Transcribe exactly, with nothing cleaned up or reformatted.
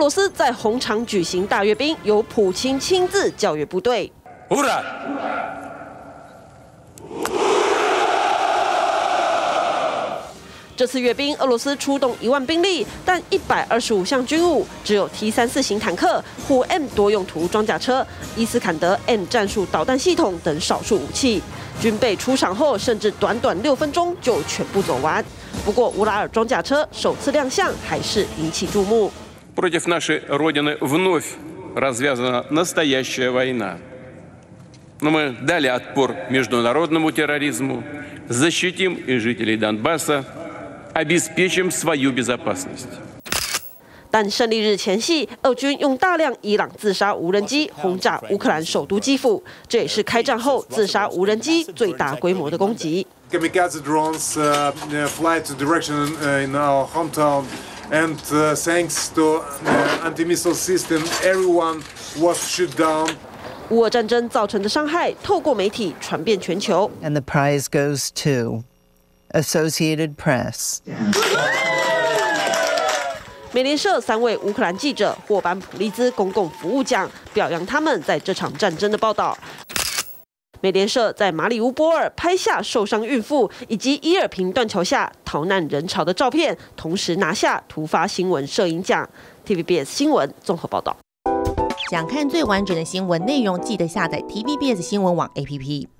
罗斯在红场举行大阅兵，由普京亲自教阅部队。 Ура! 这次阅兵，俄罗斯出动一万兵力，但一百二十五项军武，只有 T 三四型坦克、虎 M 多用途装甲车、伊斯坎德 M 战术导弹系统等少数武器。军备出场后，甚至短短六分钟就全部走完。不过，乌拉尔装甲车首次亮相，还是引起注目。 Против нашей Родины вновь развязана настоящая война. Но мы дали отпор международному терроризму, защитим и жителей Донбасса, обеспечим свою безопасность. 但胜利日前夕，俄军用大量伊朗自杀无人机轰炸乌克兰首都基辅，这也是开战后自杀无人机最大规模的攻击。 Kamikaze drones uh, fly to direction in our hometown, and uh, thanks to uh, anti-missile system, everyone was shot down. 乌俄战争造成的伤害透过媒体传遍全球。 And the prize goes to Associated Press. 美联社三位乌克兰记者获颁普利兹公共服务奖，表扬他们在这场战争的报道。美联社在马里乌波尔拍下受伤孕妇以及伊尔平断桥下逃难人潮的照片，同时拿下突发新闻摄影奖。T V B S 新闻综合报道。 想看最完整的新闻内容，记得下载 T V B S 新闻网 A P P。